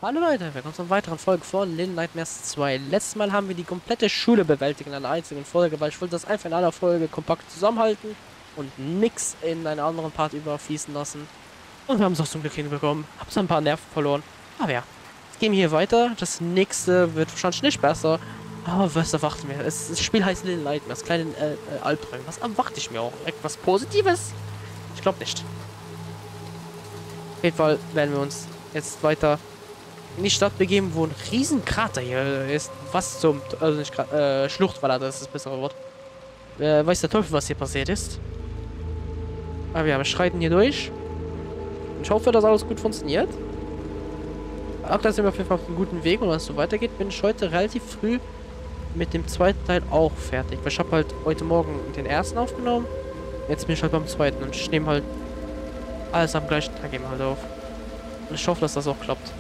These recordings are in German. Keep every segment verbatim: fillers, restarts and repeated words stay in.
Hallo Leute, willkommen zu einer weiteren Folge von Little Nightmares zwei. Letztes Mal haben wir die komplette Schule bewältigt in einer einzigen Folge, weil ich wollte das einfach in einer Folge kompakt zusammenhalten und nix in einen anderen Part überfließen lassen. Und wir haben es auch zum Glück hinbekommen. Hab's ein paar Nerven verloren. Aber ja, jetzt gehen wir hier weiter. Das nächste wird wahrscheinlich nicht besser. Aber was erwarten wir? Es, das Spiel heißt Little Nightmares, kleine äh, äh, Albträume. Was erwarte ich mir auch? Etwas Positives? Ich glaube nicht. Auf jeden Fall werden wir uns jetzt weiter in die Stadt begeben, wo ein riesen Krater hier ist. Was zum... Also nicht Gra- äh, Schluchtwaller, das ist das bessere Wort. Äh, weiß der Teufel, was hier passiert ist. Aber ja, wir schreiten hier durch. Ich hoffe, dass alles gut funktioniert. Aktuell sind wir auf jeden Fall auf einem guten Weg und wenn es so weitergeht, bin ich heute relativ früh mit dem zweiten Teil auch fertig. Weil ich habe halt heute Morgen den ersten aufgenommen. Jetzt bin ich halt beim zweiten und ich nehme halt alles am gleichen Tag eben halt auf. Und ich hoffe, dass das auch klappt.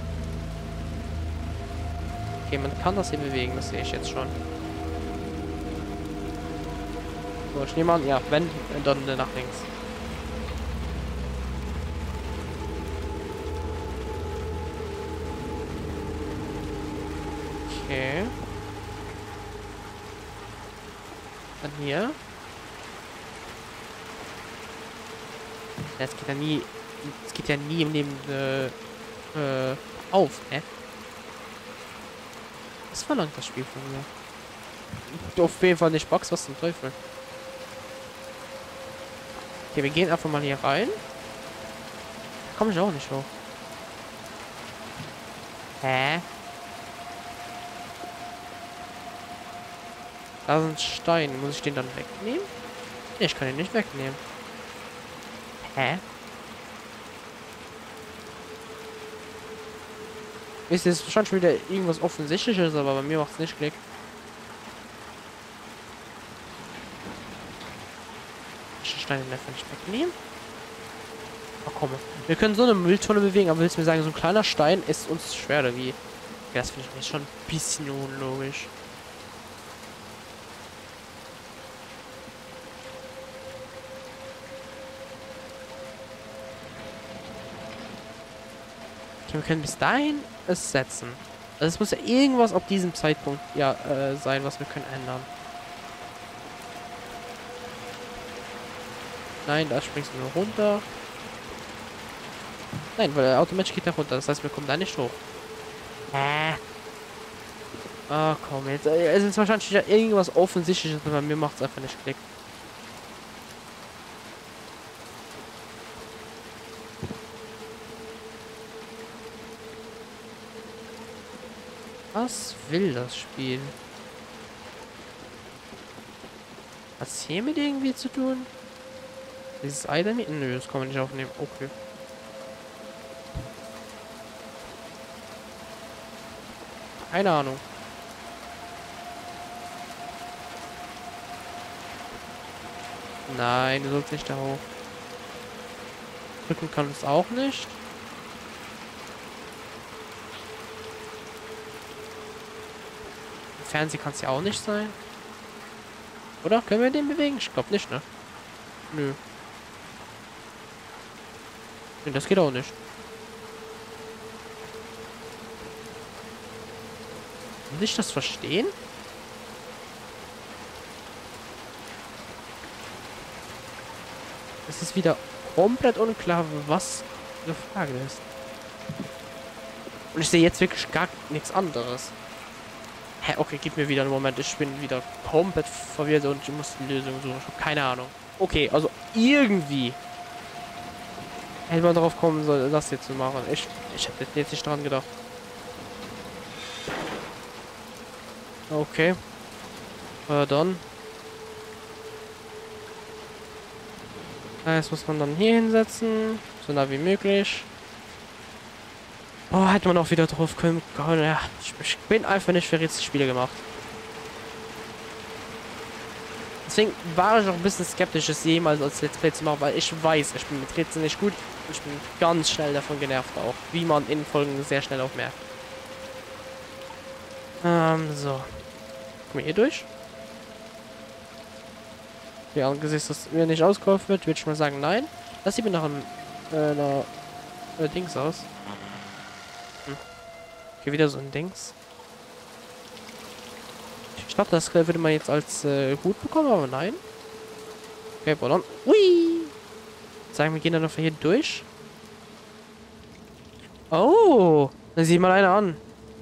Okay, man kann das hier bewegen, das sehe ich jetzt schon. So, ich nehme an, ja, wenn, dann nach links. Okay. Dann hier. Ja, es geht ja nie, es geht ja nie im Leben äh, äh, auf, ne? Was verlangt das Spiel von mir? Auf jeden Fall nicht Box, was zum Teufel. Okay, wir gehen einfach mal hier rein. Da komme ich auch nicht hoch. Hä? Da ist ein Stein. Muss ich den dann wegnehmen? Nee, ich kann den nicht wegnehmen. Hä? Ist jetzt wahrscheinlich schon wieder irgendwas Offensichtliches, aber bei mir macht es nicht Klick. Ich den Stein einfach nicht wegnehmen? Ach komm. Wir können so eine Mülltonne bewegen, aber willst du mir sagen, so ein kleiner Stein ist uns schwer oder wie? Ja, das finde ich jetzt schon ein bisschen unlogisch. Okay, wir können bis dahin es setzen. Also es muss ja irgendwas ab diesem Zeitpunkt ja äh, sein, was wir können ändern. Nein, da springst du nur runter. Nein, weil er automatisch geht da runter. Das heißt, wir kommen da nicht hoch. Äh. Ah, komm jetzt. äh, Es ist wahrscheinlich ja irgendwas Offensichtliches, aber bei mir macht es einfach nicht Klick. Was will das Spiel? Hat es hier mit irgendwie zu tun? Dieses Ei damit? Nö, das kann man nicht aufnehmen. Okay. Keine Ahnung. Nein, du sollst nicht da hoch. Drücken kann es auch nicht. Fernsehen kann es ja auch nicht sein. Oder? Können wir den bewegen? Ich glaube nicht, ne? Nö. Nee, das geht auch nicht. Muss ich das verstehen? Es ist wieder komplett unklar, was eine Frage ist. Und ich sehe jetzt wirklich gar nichts anderes. Hä, okay, gib mir wieder einen Moment. Ich bin wieder komplett verwirrt und ich muss die Lösung suchen. Ich habe keine Ahnung. Okay, also irgendwie hätte man darauf kommen sollen, das jetzt zu machen. Ich, ich habe jetzt nicht dran gedacht. Okay. Äh, dann. Das muss man dann hier hinsetzen. So nah wie möglich. Oh, hätte man auch wieder drauf können. Ja, ich, ich bin einfach nicht für Rätselspiele gemacht. Deswegen war ich auch ein bisschen skeptisch, es jemals als Let's Play zu machen, weil ich weiß, ich bin mit Rätseln nicht gut. Und ich bin ganz schnell davon genervt auch. Wie man in Folgen sehr schnell auch merkt. Ähm, so. Kommen wir hier durch? Ja, angesichts, dass mir nicht ausgeholfen wird, würde ich mal sagen, nein. Das sieht mir nach einem, äh, einer, äh, Dings aus. Hm. Okay, wieder so ein Dings. Ich dachte, das würde man jetzt als äh, Hut bekommen, aber nein. Okay, Ballon. Ui! Sagen wir gehen dann einfach hier durch. Oh! Dann sieh mal einer an.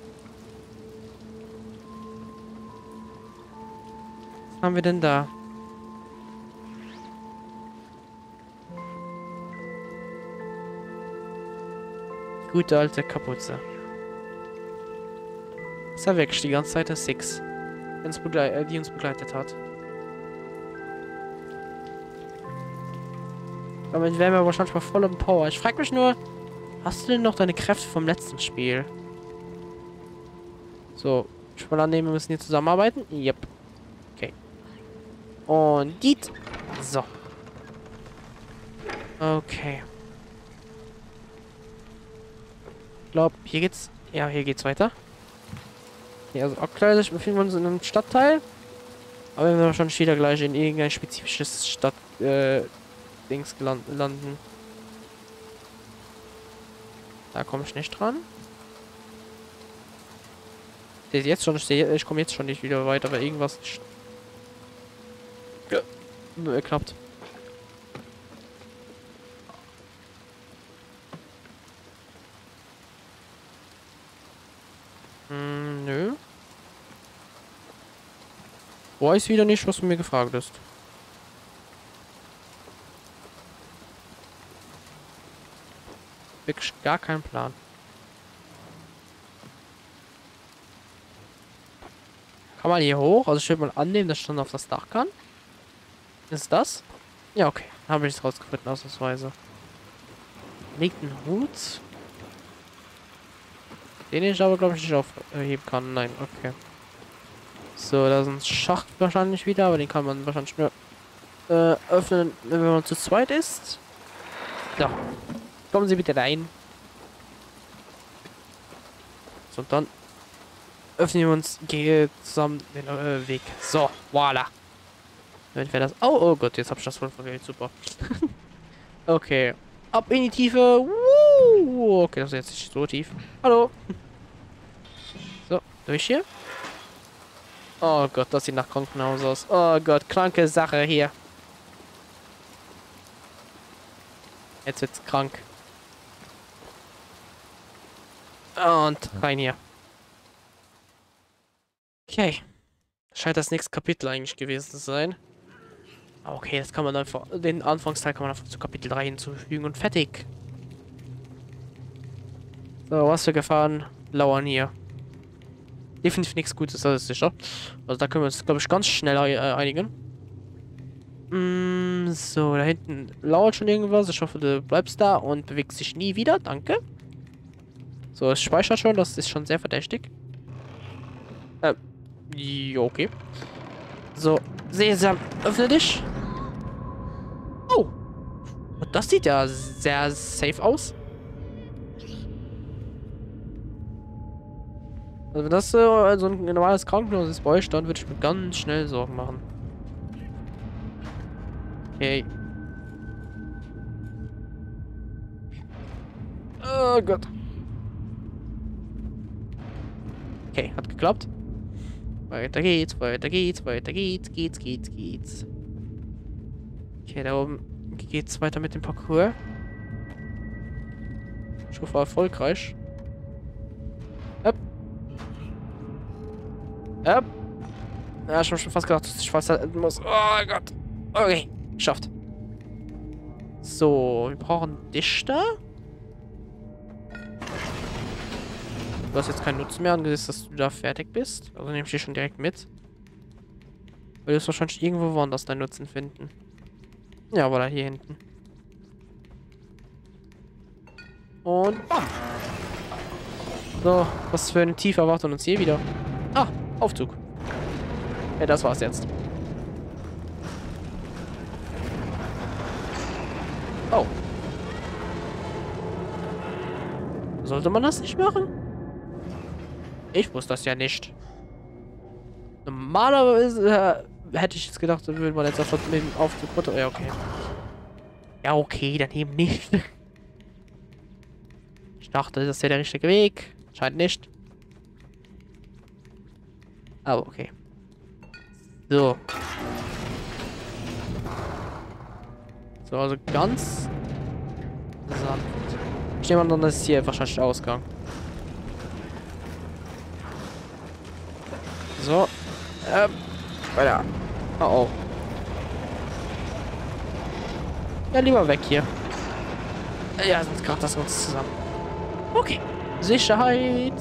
Was haben wir denn da? Gute alte Kapuze. Ist er weg, die ganze Zeit der Six. Die uns begleitet hat. Damit wären wir wahrscheinlich mal voll im Power. Ich frage mich nur, hast du denn noch deine Kräfte vom letzten Spiel? So, ich will annehmen, wir müssen hier zusammenarbeiten. Yep. Okay. Und die. So. Okay. Ich glaube, hier geht's. Ja, hier geht's weiter. Ja, also aktuell befinden wir uns in einem Stadtteil. Aber wir werden wahrscheinlich wieder gleich in irgendein spezifisches Stadt, äh, Dings landen. Da komme ich nicht dran. Ich jetzt schon, ich, ich komme jetzt schon nicht wieder weiter, aber irgendwas ja. klappt. Hm, nö. Weiß wieder nicht, was du mir gefragt hast. Wirklich gar keinen Plan. Kann man hier hoch? Also ich würde mal annehmen, dass ich dann auf das Dach kann. Ist das? Ja, okay. Habe ich es rausgefunden, ausnahmsweise. Liegt ein Hut. Den ich aber, glaube ich, nicht aufheben kann. Nein, okay. So, da ist ein Schacht wahrscheinlich wieder, aber den kann man wahrscheinlich nur äh, öffnen, wenn man zu zweit ist. So. Kommen Sie bitte rein. So, dann öffnen wir uns zusammen den äh, Weg. So, voila. Damit wir das... Oh, oh Gott, jetzt habe ich das voll verwählt. Super. Okay. Ab in die Tiefe. Woo! Okay, das ist jetzt nicht so tief. Hallo. So, durch hier. Oh Gott, das sieht nach Krankenhaus aus. Oh Gott, kranke Sache hier. Jetzt wird's krank. Und rein hier. Okay. Scheint das nächste Kapitel eigentlich gewesen zu sein. Okay, das kann man einfach... Den Anfangsteil kann man einfach zu Kapitel drei hinzufügen und fertig. So, was für Gefahren lauern hier? Definitiv nichts Gutes, das ist sicher. Also da können wir uns, glaube ich, ganz schnell äh, einigen. Mm, so, da hinten lauert schon irgendwas. Ich hoffe, du bleibst da und bewegst dich nie wieder. Danke. So, es speichert schon. Das ist schon sehr verdächtig. Ähm, ja, okay. So, Sesam, öffne dich. Oh. Das sieht ja sehr safe aus. Also wenn das äh, so ein normales Krankenhaus ist bei euch, dann würde ich mir ganz schnell Sorgen machen. Okay. Oh Gott. Okay, hat geklappt. Weiter geht's, weiter geht's, weiter geht's, geht's, geht's, geht's. Okay, da oben geht's weiter mit dem Parcours. Ich hoffe erfolgreich. Up. Up. Ja, ich hab schon fast gedacht, dass ich fast halten muss. Oh Gott. Okay, geschafft. So, wir brauchen dich da. Du hast jetzt keinen Nutzen mehr, angesichts, dass du da fertig bist. Also nehme ich dich schon direkt mit. Weil du wirst wahrscheinlich irgendwo woanders deinen Nutzen finden. Ja, aber da hier hinten. Und bam. So, was für eine Tiefe erwartet uns hier wieder? Ah, Aufzug. Ja, das war's jetzt. Oh. Sollte man das nicht machen? Ich wusste das ja nicht. Normalerweise äh, hätte ich jetzt gedacht, würde man jetzt einfach mit dem Aufzug runter... Ja, okay. Ja, okay, dann eben nicht. Ich dachte, das ist ja der richtige Weg. Scheint nicht. Aber okay. So. So, also ganz sanft. Ich nehme an, das ist hier wahrscheinlich der Ausgang. So. Ähm. Weiter. Oh oh. Ja, lieber weg hier. Ja, sonst kracht das uns zusammen. Okay. Sicherheit.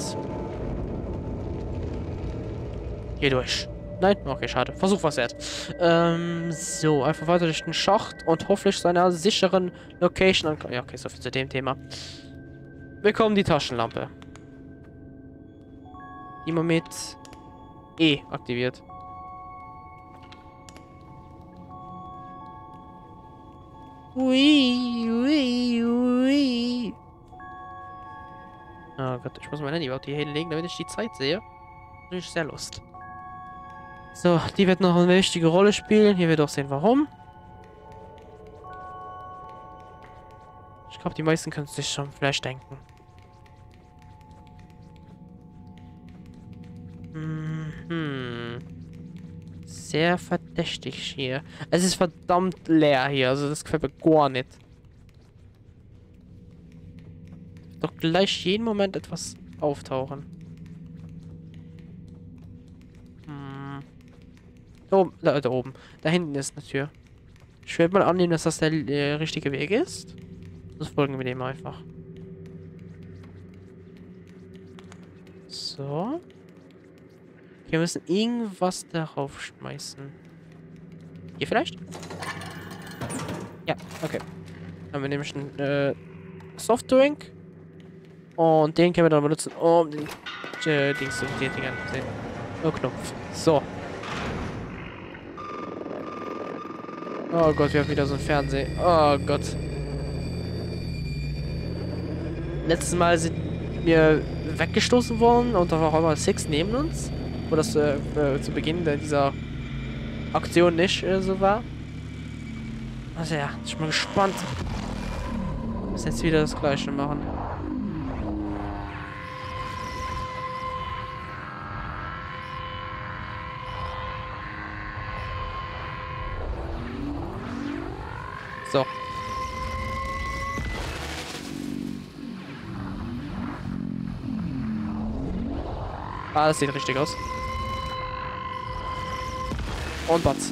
Hier durch. Nein? Okay, schade. Versuch was wert. Ähm, so, einfach weiter durch den Schacht und hoffentlich zu einer sicheren Location ankommen. Ja, okay, so viel zu dem Thema. Wir bekommen die Taschenlampe. Die man mit E aktiviert. Ui, ui, ui. Oh Gott, ich muss mein Handy auf die hinlegen, damit ich die Zeit sehe. Bin ich sehr lust. So, die wird noch eine wichtige Rolle spielen. Hier wird auch sehen, warum. Ich glaube, die meisten können es sich schon vielleicht denken. Mhm. Sehr verdächtig hier. Es ist verdammt leer hier, also das gefällt mir gar nicht. Doch gleich jeden Moment etwas auftauchen. Hm. Da oben, da, da oben. Da hinten ist eine Tür. Ich werde mal annehmen, dass das der äh, richtige Weg ist. Das folgen wir dem einfach. So. Okay, wir müssen irgendwas darauf schmeißen. Hier vielleicht? Ja, okay. Dann haben wir nämlich einen äh, Softdrink. Und den können wir dann benutzen, um den äh, Dings zu den Dingern zu sehen. Oh, Knopf. So. Oh Gott, wir haben wieder so ein Fernsehen. Oh Gott. Letztes Mal sind wir weggestoßen worden und da war auch mal Six neben uns. Wo das äh, äh, zu Beginn dieser Aktion nicht äh, so war. Also ja, ich bin mal gespannt. Wir müssen jetzt wieder das Gleiche machen. So. Ah, das sieht richtig aus. Und Batz.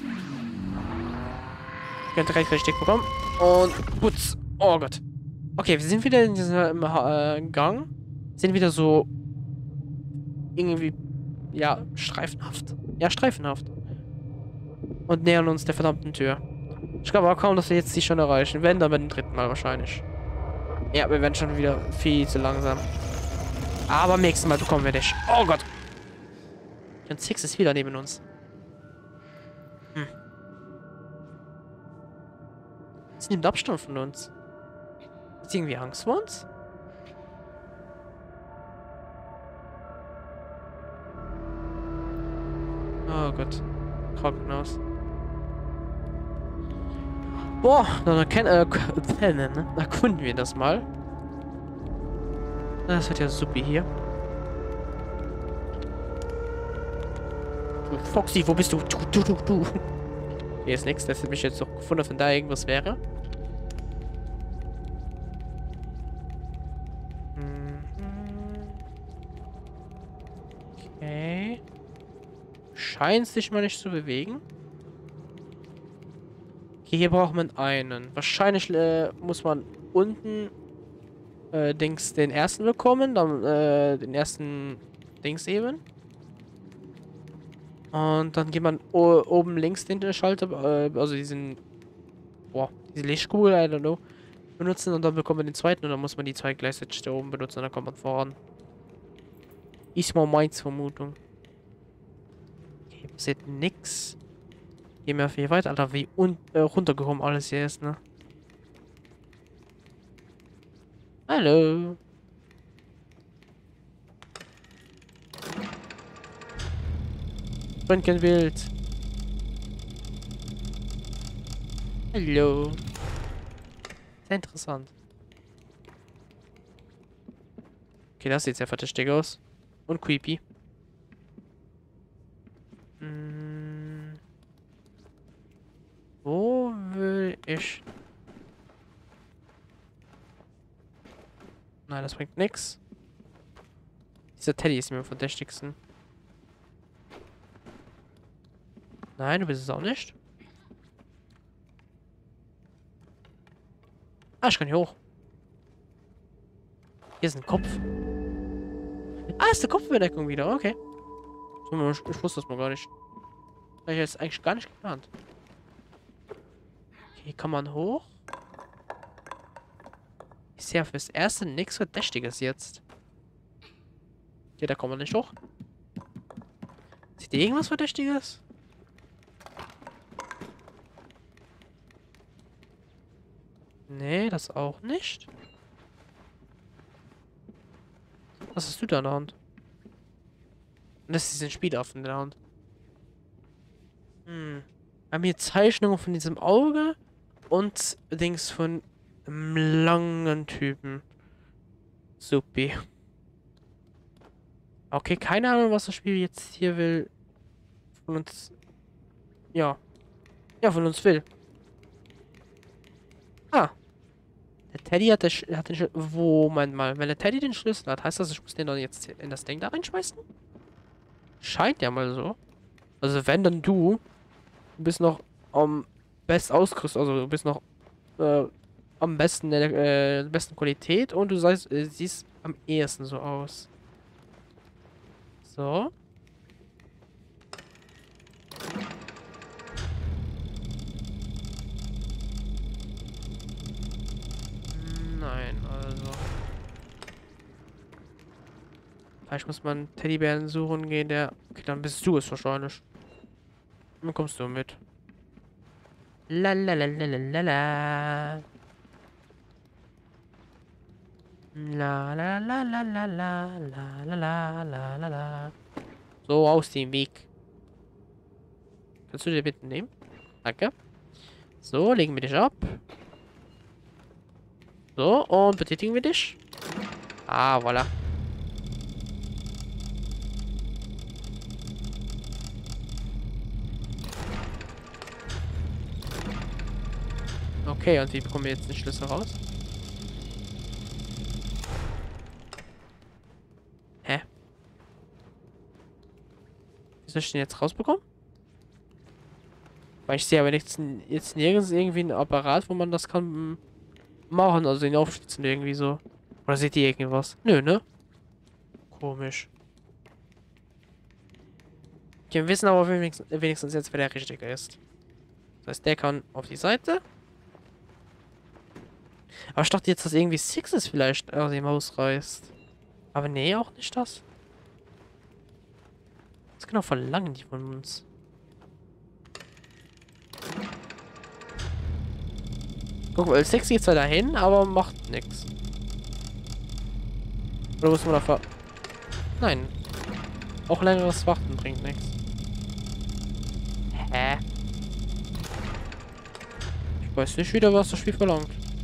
Könnte recht richtig bekommen. Und putz. Oh Gott. Okay, wir sind wieder in diesem äh, Gang. Sind wieder so irgendwie, ja, streifenhaft. Ja, streifenhaft. Und nähern uns der verdammten Tür. Ich glaube auch kaum, dass wir jetzt die schon erreichen. Wenn, dann beim dritten Mal wahrscheinlich. Ja, wir werden schon wieder viel zu langsam. Aber am nächsten Mal bekommen wir dich. Oh Gott. Und Six ist wieder neben uns. Hm. Sie nimmt Abstand von uns. Hat sie irgendwie Angst vor uns? Oh Gott. Krankenhaus. Boah, dann erkennen, äh, erkunden wir das mal. Das wird ja super hier. Foxy, wo bist du? Du, du, du, du. Hier ist nichts. Das hätte mich jetzt doch gefunden, wenn da irgendwas wäre. Okay. Scheint sich mal nicht zu bewegen. Okay, hier braucht man einen. Wahrscheinlich äh, muss man unten äh, Dings den ersten bekommen, dann äh, den ersten Dings eben. Und dann geht man oben links den Schalter, äh, also diesen, boah, diese Lichtkugel, I don't know, benutzen und dann bekommt man den zweiten und dann muss man die zwei gleichzeitig da oben benutzen und dann kommt man voran. Ist mal meins Vermutung. Okay, passiert nix. Gehen wir viel weiter, Alter, wie un äh, runtergekommen alles hier ist, ne? Hallo. Röntgenbild. Hallo. Sehr interessant. Okay, das sieht sehr verdächtig aus. Und creepy. ich. Nein, das bringt nichts. Dieser Teddy ist mir am verdächtigsten. Nein, du bist es auch nicht. Ah, ich kann hier hoch. Hier ist ein Kopf. Ah, ist eine Kopfbedeckung wieder. Okay. Ich, ich wusste das mal gar nicht. Habe ich jetzt eigentlich gar nicht geplant. Okay, kann man hoch? Ich sehe fürs Erste nichts Verdächtiges jetzt. Hier, da kommt man nicht hoch. Sieht ihr irgendwas Verdächtiges? Nee, das auch nicht. Was hast du da in der Hand? Das ist ein Spielaffen in der Hand. Hm. Wir haben hier Zeichnungen von diesem Auge und Dings von einem langen Typen. Supi. Okay, keine Ahnung, was das Spiel jetzt hier will. Von uns. Ja. Ja, von uns will. Ah. Der Teddy hat, der Sch hat den Schlüssel. Wo, Moment mal. Wenn der Teddy den Schlüssel hat, heißt das, ich muss den dann jetzt in das Ding da reinschmeißen? Scheint ja mal so. Also, wenn dann du. Du bist noch am best ausgerüstet. Also, du bist noch äh, am besten, äh, besten Qualität und du sagst, äh, siehst am ehesten so aus. So. Nein, also. Vielleicht muss man Teddybären suchen gehen, der. Okay, dann bist du es wahrscheinlich. Dann kommst du mit. La la la la la la la. La la la la la la la la la la la la. So, aus dem Weg. Kannst du dir bitte nehmen? Danke. So, legen wir dich ab. So, und betätigen wir dich. Ah, voilà. Okay, und wie bekommen wir jetzt den Schlüssel raus? Hä? Wie soll ich den jetzt rausbekommen? Weil ich sehe aber nichts, jetzt nirgends irgendwie ein Apparat, wo man das kann machen, also den aufschlitzen irgendwie so. Oder seht ihr irgendwas? Nö, ne? Komisch. Wir wissen aber wenigstens, wenigstens jetzt, wer der Richtige ist. Das heißt, der kann auf die Seite. Aber ich dachte jetzt, dass irgendwie Sixes vielleicht aus dem Haus reißt. Aber nee, auch nicht das. Was genau verlangen die von uns? Guck mal, Six geht zwar dahin, aber macht nichts. Oder muss man da ver... Nein. Auch längeres Warten bringt nichts. Hä? Ich weiß nicht wieder, was das Spiel verlangt.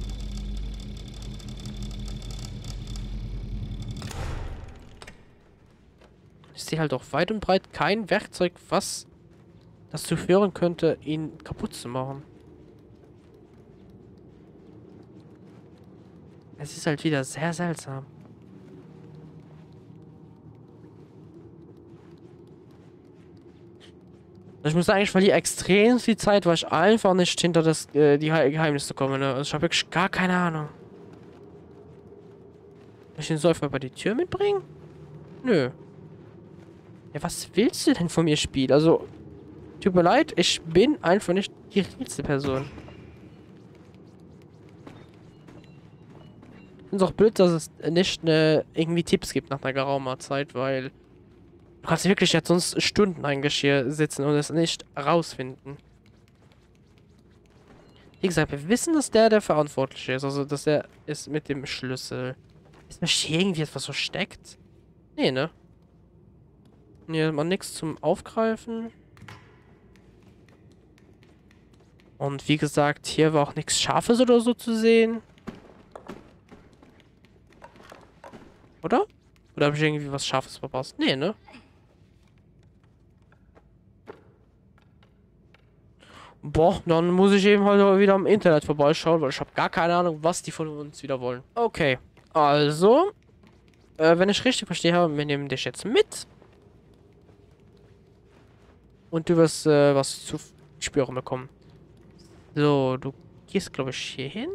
Ich sehe halt auch weit und breit kein Werkzeug, was dazu führen könnte, ihn kaputt zu machen. Es ist halt wieder sehr seltsam. Ich muss sagen, ich verliere extrem viel Zeit, weil ich einfach nicht hinter das, äh, die Geheimnisse komme. Ne? Also ich habe wirklich gar keine Ahnung. Soll ich den Säufer bei die Tür mitbringen? Nö. Ja, was willst du denn von mir, Spiel? Also, tut mir leid, ich bin einfach nicht die richtige Person. Ich finde es auch blöd, dass es nicht ne, irgendwie Tipps gibt nach einer geraumer Zeit, weil du kannst wirklich jetzt sonst Stunden eigentlich hier sitzen und es nicht rausfinden. Wie gesagt, wir wissen, dass der der Verantwortliche ist, also dass er ist mit dem Schlüssel. Ist da hier irgendwie etwas versteckt? Nee, ne? Hier mal nichts zum Aufgreifen. Und wie gesagt, hier war auch nichts Scharfes oder so zu sehen. Oder? Oder habe ich irgendwie was Scharfes verpasst? Nee, ne? Boah, dann muss ich eben halt wieder am Internet vorbeischauen, weil ich habe gar keine Ahnung, was die von uns wieder wollen. Okay, also, äh, wenn ich richtig verstehe, wir nehmen dich jetzt mit. Und du wirst äh, was zu spüren bekommen. So, du gehst, glaube ich, hier hin.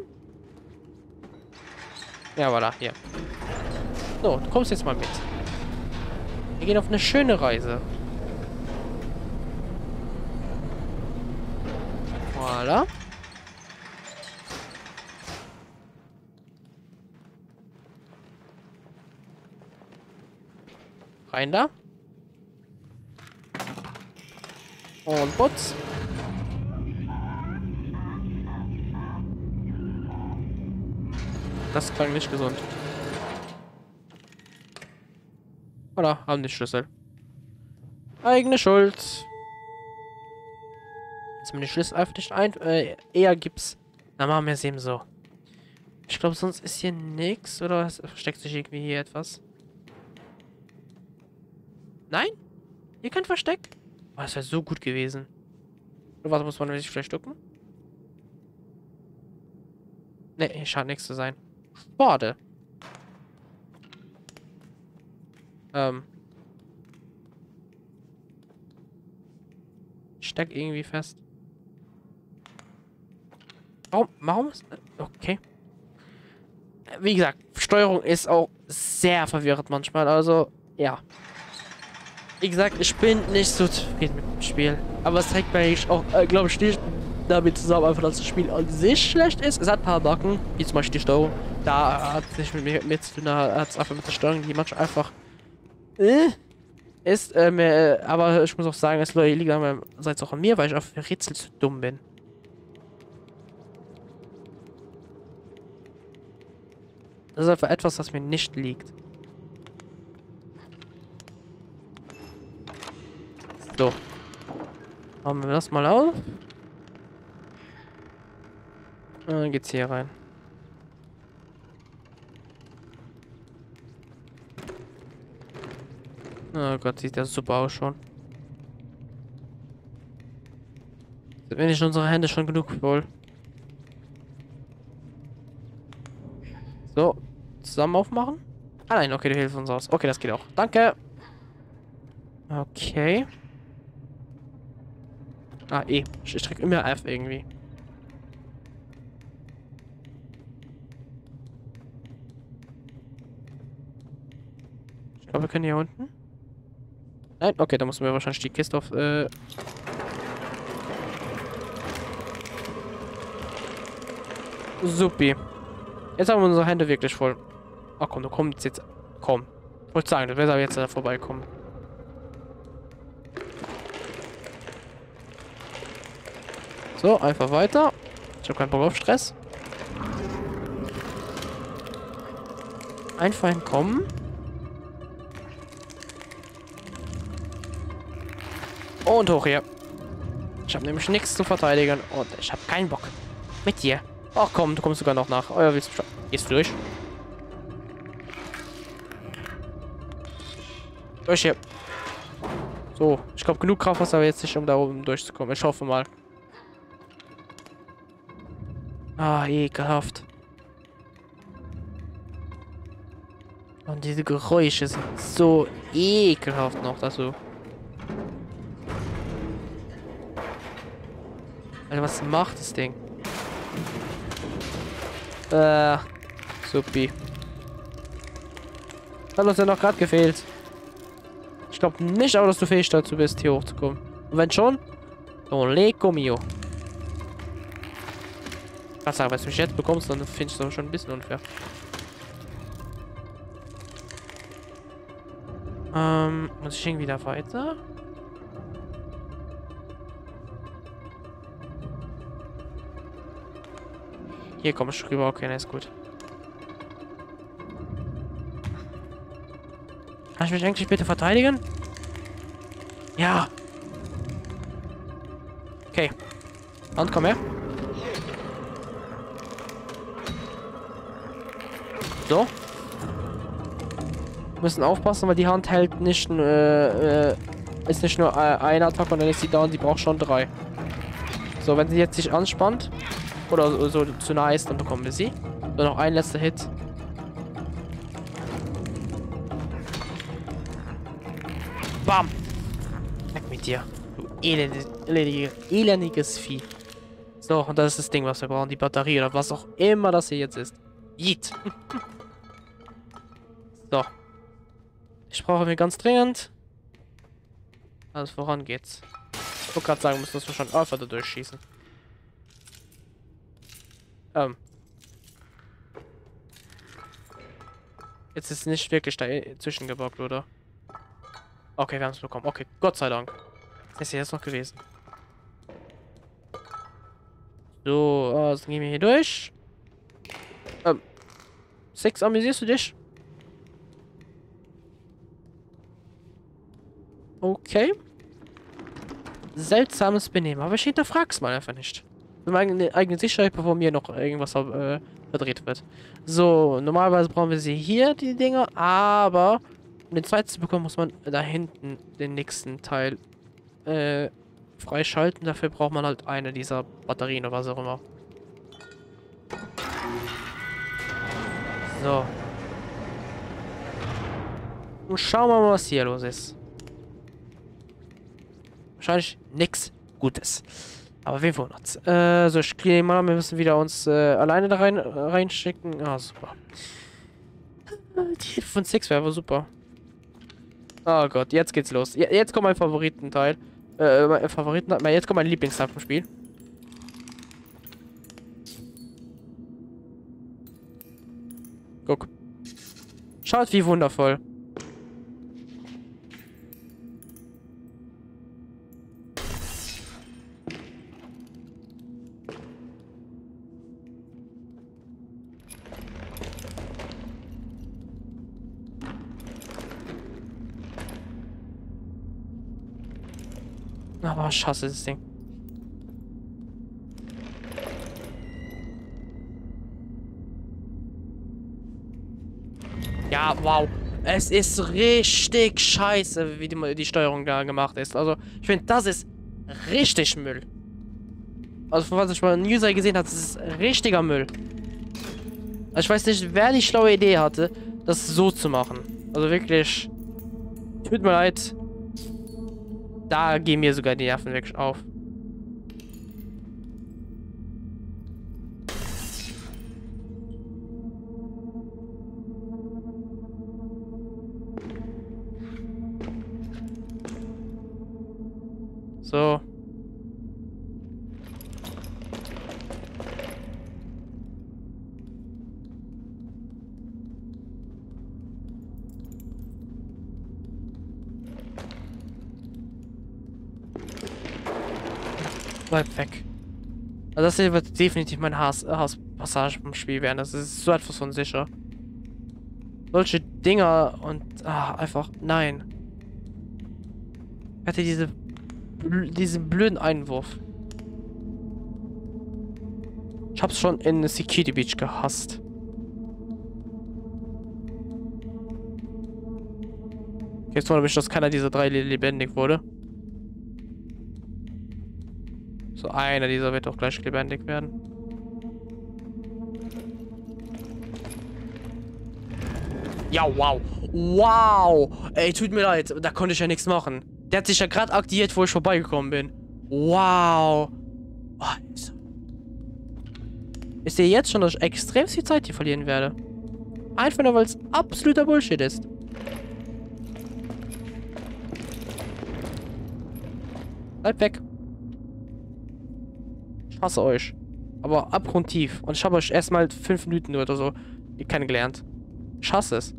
Ja, voilà, hier. So, du kommst jetzt mal mit. Wir gehen auf eine schöne Reise. Voilà. Rein da. Und Putz. Das klang nicht gesund. Oder haben die Schlüssel. Eigene Schuld. Jetzt mir die Schlüssel einfach nicht ein. Äh, eher gibt's. Na, machen wir es eben so. Ich glaube, sonst ist hier nichts. Oder es versteckt sich irgendwie hier etwas. Nein? Hier kein Versteck? Oh, das wäre so gut gewesen. Oder was muss man sich vielleicht ducken? Ne, hier scheint nichts zu sein. Schade. Ähm. Ich steck irgendwie fest. Warum? Warum ist... Okay. Wie gesagt, Steuerung ist auch sehr verwirrend manchmal. Also, ja. Wie gesagt, ich bin nicht so zufrieden mit dem Spiel. Aber es trägt mir auch, äh, glaube ich, nicht damit zusammen, einfach, dass das Spiel an sich schlecht ist. Es hat ein paar Backen, wie zum Beispiel die Steuerung. Da hat es nicht mit mir mit zu tun, da hat es einfach mit der Steuerung, die manchmal einfach äh, ist. Ähm, äh, aber ich muss auch sagen, es liegt einerseits auch an mir, weil ich auf Rätsel zu dumm bin. Das ist einfach etwas, das mir nicht liegt. So. Machen wir das mal auf. Und dann geht's hier rein. Oh Gott, sieht das super aus schon. Sind wir nicht unsere Hände schon genug voll? So, zusammen aufmachen? Ah nein, okay, du hilfst uns aus. Okay, das geht auch. Danke. Okay. Ah, E. Ich drück immer F irgendwie. Ich glaube, wir können hier unten. Nein, okay, da müssen wir wahrscheinlich die Kiste auf, äh... Supi. Jetzt haben wir unsere Hände wirklich voll. Ach komm, du kommst jetzt. Komm. Ich wollte sagen, du wirst aber jetzt da vorbeikommen. So, einfach weiter. Ich habe keinen Bock auf Stress. Einfach hinkommen. Und hoch hier. Ich habe nämlich nichts zu verteidigen. Und ich habe keinen Bock. Mit dir. Ach komm, du kommst sogar noch nach. Oh ja, willst du... Gehst du durch? Durch hier. So, ich glaube, genug Kraft hast du aber jetzt nicht, um da oben durchzukommen. Ich hoffe mal. Ah, ekelhaft. Und diese Geräusche sind so ekelhaft noch, also. Alter, was macht das Ding? Äh, supi. Hat uns ja noch gerade gefehlt. Ich glaube nicht, aber dass du fähig dazu bist, hier hochzukommen. Und wenn schon, dann Leco mio. Ich kann sagen, wenn du mich jetzt bekommst, dann finde ich es schon ein bisschen unfair. Ähm, muss ich irgendwie da weiter? Hier komme ich rüber, okay, ne, ist gut. Kann ich mich eigentlich bitte verteidigen? Ja. Okay. Und komm her. So. Wir müssen aufpassen, weil die Hand hält nicht, äh, äh, ist nicht nur äh, eine Attacke und dann ist sie da und die braucht schon drei. So, wenn sie jetzt sich anspannt oder so, so zu nah ist, dann bekommen wir sie. So, noch ein letzter Hit. Bam! Weg mit dir. Du elendiges, elendiges, elendiges Vieh. So, und das ist das Ding, was wir brauchen. Die Batterie oder was auch immer das hier jetzt ist. Yeet. So. Ich brauche mir ganz dringend. Also voran geht's. Ich wollte gerade sagen, müssen wir schon Alpha da durchschießen. Ähm. Jetzt ist nicht wirklich dazwischen gebockt, oder? Okay, wir haben es bekommen. Okay, Gott sei Dank. Das ist jetzt noch gewesen. So, also gehen wir hier durch. Ähm. Six, amüsierst du dich? Okay. Seltsames Benehmen, aber ich hinterfrag's mal einfach nicht. Für meine eigene Sicherheit, bevor mir noch irgendwas äh, verdreht wird. So, normalerweise brauchen wir sie hier, die Dinger, aber um den zweiten zu bekommen, muss man da hinten den nächsten Teil äh, freischalten. Dafür braucht man halt eine dieser Batterien oder was auch immer. So. Und schauen wir mal, was hier los ist. Wahrscheinlich nichts Gutes. Aber wen wundert's? Äh, so, ich gehe mal, wir müssen wieder uns äh, alleine da rein äh, reinschicken. Ah, super. Die Hilfe von Six wäre aber super. Oh Gott, jetzt geht's los. Je jetzt kommt mein Favoritenteil. Äh, mein Favoriten, jetzt kommt mein Lieblingsteil vom Spiel. Guck. Schaut, wie wundervoll. Aber ich hasse das Ding. Ja, wow. Es ist richtig scheiße, wie die, die Steuerung da gemacht ist. Also, ich finde, das ist richtig Müll. Also, von was ich mal einen User gesehen habe, das ist richtiger Müll. Also, ich weiß nicht, wer die schlaue Idee hatte, das so zu machen. Also, wirklich. Tut mir leid. Da gehen mir sogar die Nerven wirklich auf. So. Bleib weg. Also das hier wird definitiv mein Hass, Hasspassage vom Spiel werden. Das ist so etwas von sicher. Solche Dinger und ah, einfach nein. Ich hatte diese diesen blöden Einwurf. Ich hab's schon in Security Beach gehasst. Jetzt wundert mich, dass keiner dieser drei lebendig wurde. So, einer dieser wird auch gleich lebendig werden. Ja, wow. Wow. Ey, tut mir leid. Da konnte ich ja nichts machen. Der hat sich ja gerade aktiviert, wo ich vorbeigekommen bin. Wow. Oh, ich sehe jetzt schon, dass ich extrem viel Zeit hier verlieren werde. Einfach nur, weil es absoluter Bullshit ist. Bleib weg. Ich hasse euch. Aber abgrundtief. Und ich habe euch erstmal fünf Minuten oder so kennengelernt. Ich hasse es.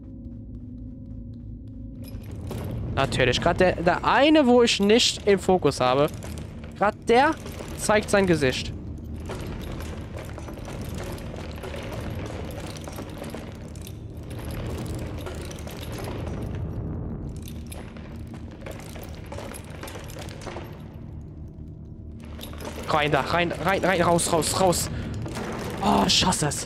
Natürlich. Gerade der, der eine, wo ich nicht im Fokus habe. Gerade der zeigt sein Gesicht. Rein da, rein, rein, rein, raus, raus, raus. Oh, ich hasse es.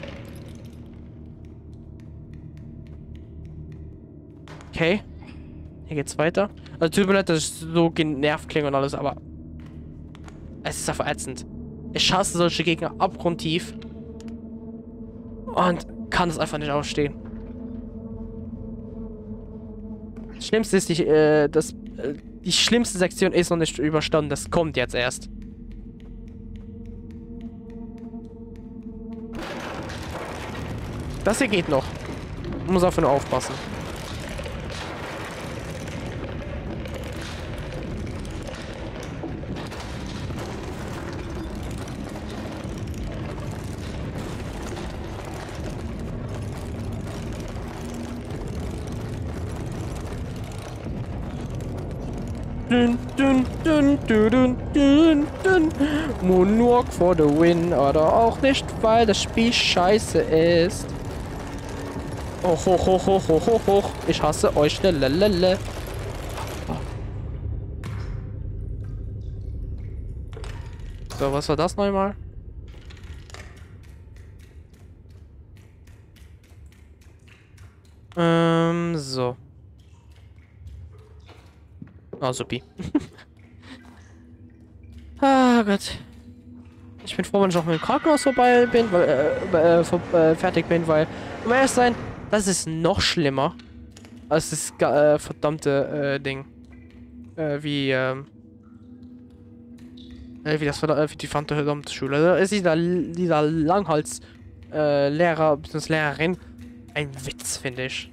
Okay. Hier geht's weiter. Also tut mir leid, dass ich so genervt klinge und alles, aber es ist einfach ätzend. Ich hasse solche Gegner abgrundtief. Und kann es einfach nicht ausstehen. Das Schlimmste ist, die, äh, das, äh, die schlimmste Sektion ist noch nicht überstanden. Das kommt jetzt erst. Das hier geht noch. Man muss einfach nur aufpassen. Dun, dun, dun, dun, dun, dun, dun. Moonwalk for the win. Oder auch nicht, weil das Spiel scheiße ist. Hoch, hoch, hoch, hoch, hoch, hoch, hoch. Ich hasse euch. Lalalala. So, was war das nochmal? Ähm, so. Ah, supi. Ah, Gott. Ich bin froh, wenn ich auch mit dem Krankenhaus vorbei bin, weil, äh, äh, vor, äh, fertig bin, weil, um ehrlich zu sein, das ist noch schlimmer als das äh, verdammte äh, Ding. Äh, wie, ähm, äh, wie das äh, wie die verdammte Schule. Also ist dieser, dieser Langhals äh, Lehrer bzw. Lehrerin ein Witz, finde ich.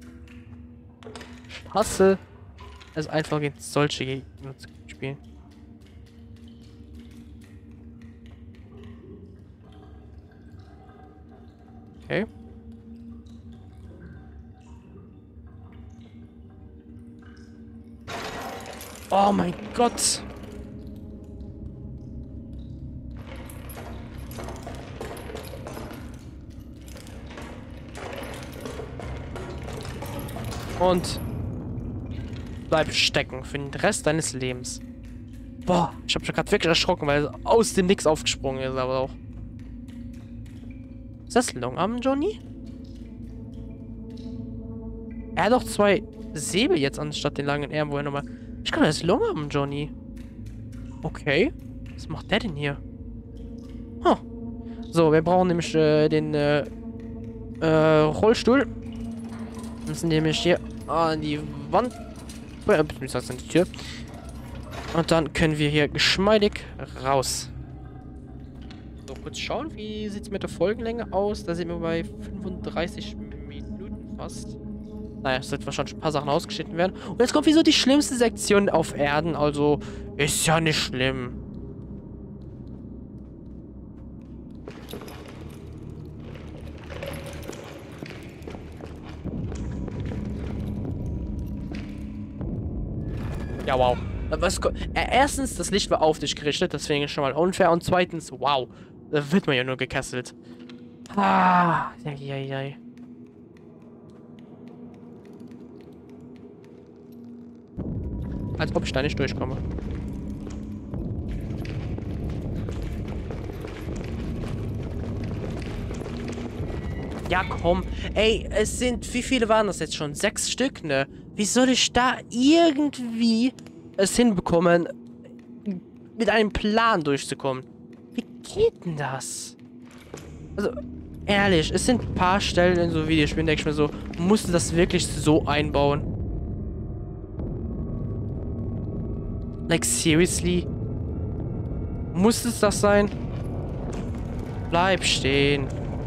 Ich hasse es einfach gegen solche Gegner zu spielen. Okay. Oh mein Gott. Und bleib stecken für den Rest deines Lebens. Boah, ich hab mich gerade wirklich erschrocken, weil er aus dem Nix aufgesprungen ist, aber auch. Ist das Longarm Johnny? Er hat doch zwei Säbel jetzt anstatt den langen Arm, wo er nochmal. Ich glaube, das ist Longarm Johnny. Okay. Was macht der denn hier? Huh. So, wir brauchen nämlich äh, den äh, äh, Rollstuhl. Wir müssen nämlich hier an die Wand. Äh, beziehungsweise an die Tür. Und dann können wir hier geschmeidig raus. So, kurz schauen, wie sieht es mit der Folgenlänge aus? Da sind wir bei fünfunddreißig Minuten fast. Naja, es wird wahrscheinlich ein paar Sachen ausgeschnitten werden. Und jetzt kommt wie so die schlimmste Sektion auf Erden. Also, ist ja nicht schlimm. Ja, wow. Was, erstens, das Licht war auf dich gerichtet, deswegen ist schon mal unfair. Und zweitens, wow, da wird man ja nur gekesselt. Ah, ja, ja, ja. Als ob ich da nicht durchkomme. Ja, komm. Ey, es sind... Wie viele waren das jetzt schon? Sechs Stück, ne? Wie soll ich da irgendwie es hinbekommen, mit einem Plan durchzukommen? Wie geht denn das? Also, ehrlich, es sind ein paar Stellen in so Videospielen, denke ich mir so, musste das wirklich so einbauen? Like, seriously? Muss es das sein? Bleib stehen.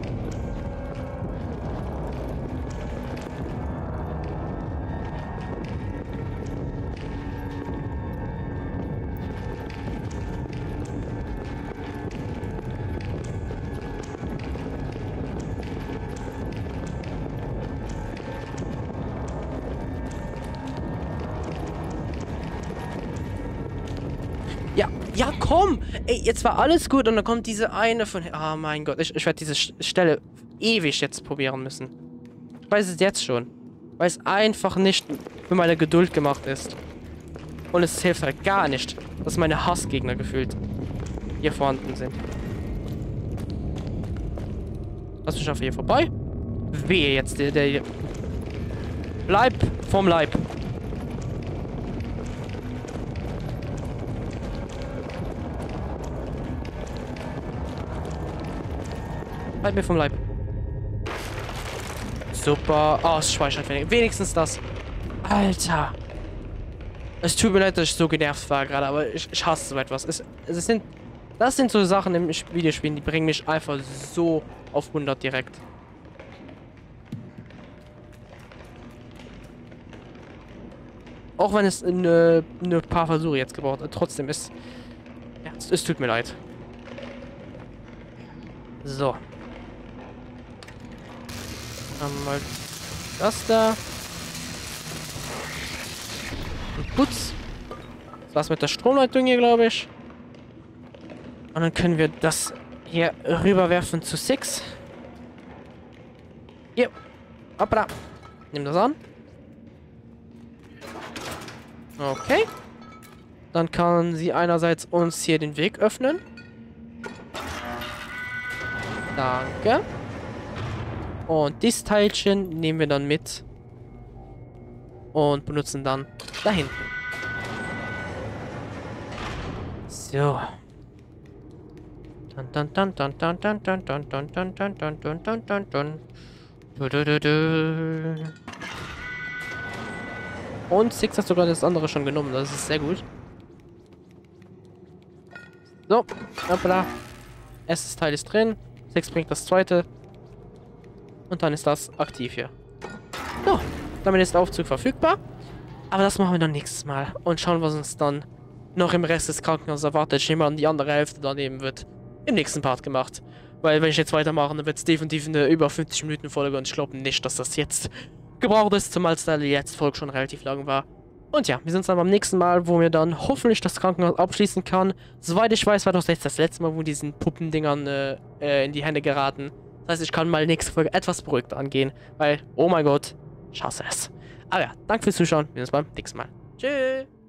Ja, ja, komm! Ey, jetzt war alles gut und dann kommt diese eine von... Oh mein Gott, ich, ich werde diese Stelle ewig jetzt probieren müssen. Ich weiß es jetzt schon. Weil es einfach nicht für meine Geduld gemacht ist. Und es hilft halt gar nicht, dass meine Hassgegner gefühlt hier vorhanden sind. Lass mich auf hier vorbei. Wehe jetzt, der, der hier... Bleib vom Leib. Halt mir vom Leib. Super. Oh, es speichert wenig. Wenigstens das. Alter. Es tut mir leid, dass ich so genervt war gerade, aber ich, ich hasse so etwas. Es, es sind, das sind so Sachen im Videospielen, die bringen mich einfach so auf hundert direkt. Auch wenn es eine, eine paar Versuche jetzt gebraucht hat, trotzdem ist... Ja, es, es tut mir leid. So. Dann mal das da. Und Putz. Das war's mit der Stromleitung hier, glaube ich. Und dann können wir das hier rüberwerfen zu Six. Hier. Hoppla. Nimm das an. Okay. Dann kann sie einerseits uns hier den Weg öffnen. Danke. Und dieses Teilchen nehmen wir dann mit. Und benutzen dann da hinten. So. Dun dun dun dun dun dun dun dun dun dun dun dun dun dun dun dun. Du, du, du, du. Und Six hat sogar das andere schon genommen. Das ist sehr gut. So. Hoppla. Erstes Teil ist drin. Six bringt das zweite. Und dann ist das aktiv hier. So. Damit ist der Aufzug verfügbar. Aber das machen wir dann nächstes Mal. Und schauen, was uns dann noch im Rest des Krankenhauses erwartet. Ich nehme an, die andere Hälfte daneben wird im nächsten Part gemacht. Weil wenn ich jetzt weitermache, dann wird es definitiv eine über fünfzig Minuten Folge. Und ich glaube nicht, dass das jetzt gebraucht ist, zumal es da die letzte Folge schon relativ lang war. Und ja, wir sehen uns dann beim nächsten Mal, wo wir dann hoffentlich das Krankenhaus abschließen kann. Soweit ich weiß, war das jetzt das letzte Mal, wo diesen Puppendingern äh, äh, in die Hände geraten. Das heißt, ich kann mal nächste Folge etwas beruhigter angehen, weil, oh mein Gott, ich hasse es. Aber ja, danke fürs Zuschauen, wir sehen uns beim nächsten Mal. Tschüss!